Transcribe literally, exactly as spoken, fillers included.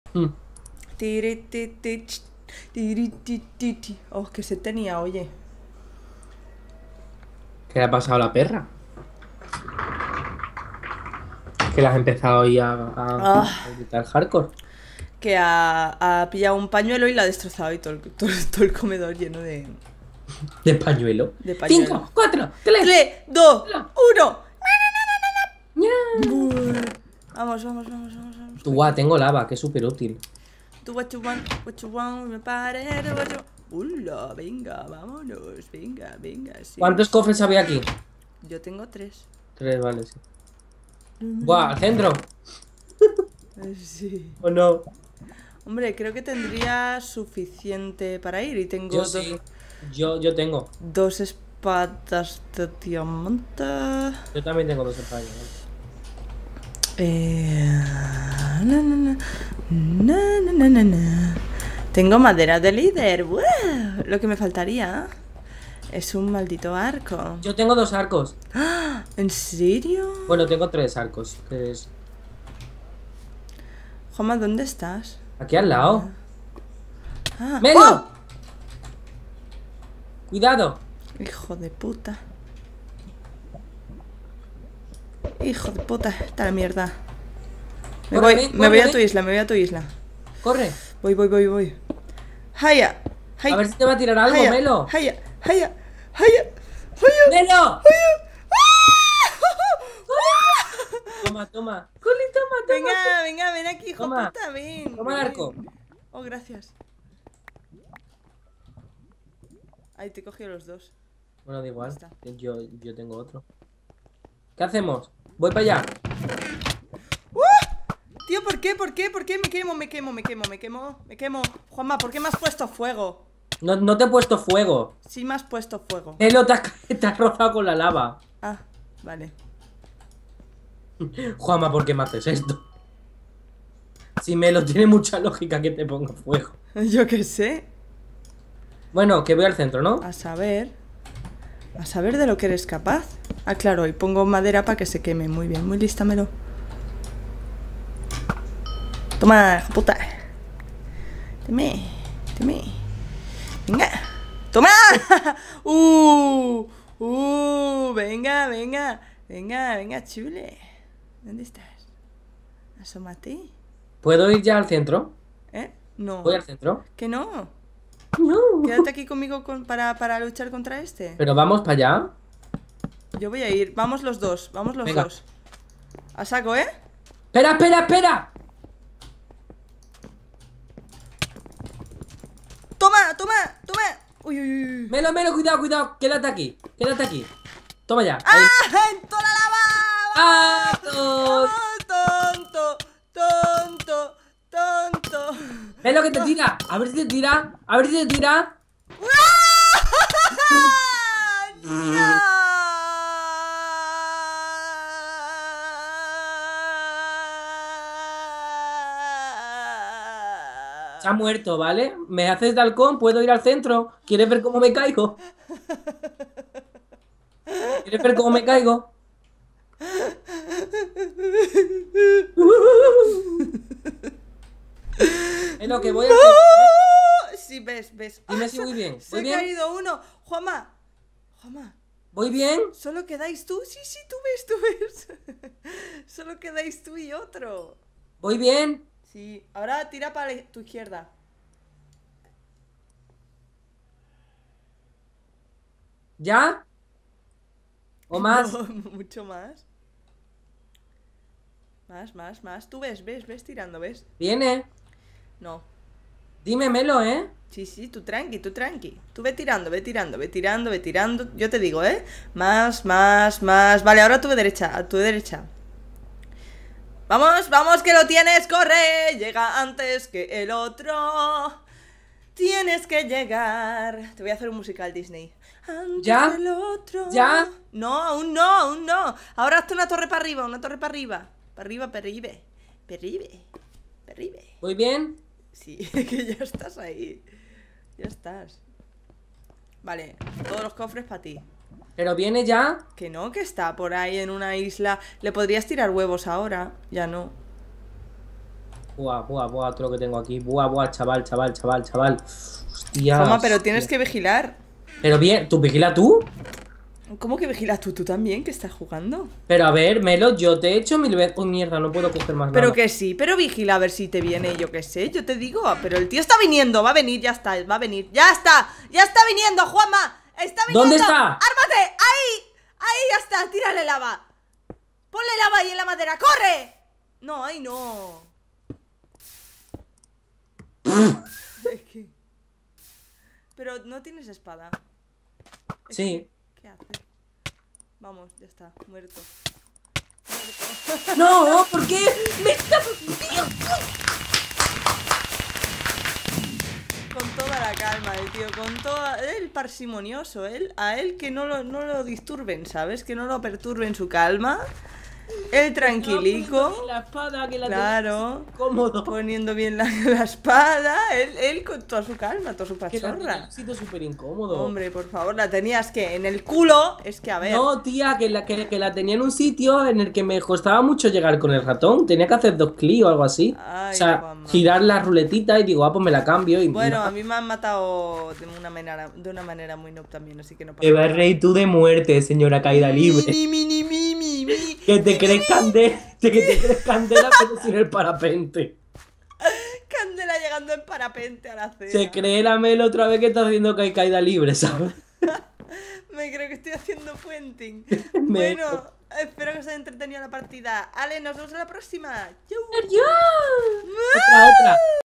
Mm. Tiri, ti, ti, ch, tiri, ti, ti, ti. Oh, que se tenía, oye. ¿Qué le ha pasado a la perra? Que la has empezado ahí a, a, a Ah, gritar hardcore. que ha, ha pillado un pañuelo y la ha destrozado y todo el, todo, todo el comedor lleno de, De pañuelo. de pañuelo. Cinco, cuatro, tres. tres, dos, Uno. uno. ¡Ya! Vamos, vamos, vamos, vamos, vamos. Tú, Uy, guau, tengo lava, que es súper útil. tú, what you want, what you want, me pare, what you... Ula, venga, vámonos, venga, venga, sí. ¿Cuántos cofres había aquí? Yo tengo tres. Tres, vale, sí. Buah, al centro. Sí. ¿O no? Hombre, creo que tendría suficiente para ir y tengo Yo dos, sí. Yo, yo tengo. dos espadas de diamante. Yo también tengo dos españoles. Eh, na, na, na, na, na, na, na, na. Tengo madera de líder. ¡Wow! Lo que me faltaría es un maldito arco. Yo tengo dos arcos. ¡Ah! ¿En serio? Bueno, tengo tres arcos. Que es Joma, ¿dónde estás? aquí al lado. Ah. ¡Melo! ¡Oh! ¡Cuidado! Hijo de puta. Hijo de puta. Está la mierda. Me Corre, voy, ven, me voy corre, a tu ven. isla, me voy a tu isla. ¡Corre! Voy, voy, voy, voy. ¡Haya! A ver si te va a tirar algo, ¡Haya! Melo. ¡Haya! ¡Haya! ¡Haya! ¡Haya! ¡Melo! Toma, toma. Culi, toma, toma. Venga, venga, ven aquí, hijo Toma. puta, ven. Toma el ven. arco. Oh, gracias. Ahí te he cogido los dos. Bueno, da igual. está. Yo, yo tengo otro. ¿Qué hacemos? Voy para allá. Tío, ¿por qué? ¿Por qué? ¿Por qué? Me quemo, me quemo, me quemo, me quemo, me quemo. Juanma, ¿por qué me has puesto fuego? No, no te he puesto fuego. Sí me has puesto fuego. Melo, te has, te has rozado con la lava. Ah, vale. Juanma, ¿por qué me haces esto? Si Melo tiene mucha lógica que te ponga fuego. Yo qué sé. Bueno, que voy al centro, ¿no? A saber. A saber de lo que eres capaz. Ah, claro, y pongo madera para que se queme. Muy bien, muy lista, Melo. Toma, hijo puta. Deme, deme. Venga. ¡Toma! ¡Uh! ¡Uh! Venga, venga. Venga, venga, chule. ¿Dónde estás? Asómate. ¿Puedo ir ya al centro? ¿Eh? No. ¿Voy al centro? ¿Que no? No. Quédate aquí conmigo con- para, para luchar contra este. Pero vamos para allá. Yo voy a ir. Vamos los dos. Vamos los Venga. dos. A saco, ¿eh? ¡Espera, espera, espera! ¡Toma, toma, toma! Uy, uy, uy. Melo, Melo, cuidado, cuidado. Quédate aquí. Quédate aquí. Toma ya. Ahí. ¡Ah! ¡En toda la lava! ¡Ah! ¡Tos! ¡Ah, tonto! ¡Tonto! ¡Tonto! Melo, que te tira. A ver si te tira. A ver si te tira. Se ha muerto, ¿vale? Me haces de halcón, puedo ir al centro. ¿Quieres ver cómo me caigo? ¿Quieres ver cómo me caigo? Es lo que voy al centro. ¿Eh? Sí, ves, ves. Dime Ah, si se- voy bien. Se ¿Voy ha bien? caído uno. Juanma. Juanma. ¿Voy bien? Solo quedáis tú. Sí, sí, tú ves, tú ves. Solo quedáis tú y otro. ¿Voy bien? Sí. Ahora tira para la- tu izquierda. ¿Ya? ¿O más? No, mucho más. Más, más, más. Tú ves, ves, ves tirando, ¿ves? ¿Viene? No. Dímemelo, ¿eh? Sí, sí, tú tranqui, tú tranqui. Tú ve tirando, ve tirando, ve tirando, ve tirando. Yo te digo, ¿eh? Más, más, más. Vale, ahora a tu derecha, a tu derecha. Vamos, vamos, que lo tienes, corre. Llega antes que el otro. Tienes que llegar. Te voy a hacer un musical Disney. Antes ¿Ya? del otro. ¿Ya? No, aún no, aún no. Ahora hazte una torre para arriba, una torre para arriba. Para arriba, para arriba. Para arriba. Para arriba. ¿Voy bien? Sí, que ya estás ahí. Ya estás. Vale, todos los cofres para ti. ¿Pero viene ya? Que no, que está por ahí en una isla. Le podrías tirar huevos ahora. Ya no. Buah, buah, buah, todo lo que tengo aquí. Buah, buah, chaval, chaval, chaval, chaval. Hostia. Toma, pero tienes que vigilar. Pero bien, ¿tú vigila tú? ¿Cómo que vigilas tú? ¿Tú también que estás jugando? Pero a ver, Melo, yo te he hecho mil veces. Oh, mierda, no puedo coger más Pero nada. que sí, pero vigila a ver si te viene, yo qué sé, yo te digo. Pero el tío está viniendo, va a venir, ya está, va a venir. ¡Ya está! ¡Ya está viniendo, Juanma! ¡Está viniendo! ¿Dónde está? ¡Ármate! ¡Ahí! ¡Ahí ya está! ¡Tírale lava! ¡Ponle lava ahí en la madera! ¡Corre! No, ahí no. Es que... Pero no tienes espada. Es Sí. que- ¿Qué haces? Vamos, ya está, muerto. No, ¿por qué? Me está... Con toda la calma, el tío, con toda... Él parsimonioso, él, a él que no lo, no lo disturben, ¿sabes? Que no lo perturben su calma. Él tranquilico. La espada que la Claro. tengo cómodo. Poniendo bien la, la espada. Él, él con toda su calma, toda su Que la tenía en pachorra. un sitio súper incómodo. Hombre, por favor, la tenías que en el culo. Es que a ver. No, tía, que la, que, que la tenía en un sitio en el que me costaba mucho llegar con el ratón. Tenía que hacer dos clics o algo así. Ay, o sea, Juanma. girar la ruletita y digo, ah, pues me la cambio. Y Bueno, nada. a mí me han matado de una manera, de una manera muy noob también, así que no pasa Te vas a nada. reír tú de muerte, señora caída libre. Mi, mi, mi, mi, mi, mi. Que te crees candela, que te crees candela pero sin el parapente. Candela llegando en parapente a la cena. Se cree la Melo otra vez que está haciendo que hay caída libre, ¿sabes? Me creo que estoy haciendo puenting. Me- Bueno, espero que os haya entretenido la partida. Ale, nos vemos en la próxima. Chau. ¡Adiós! Otra, otra.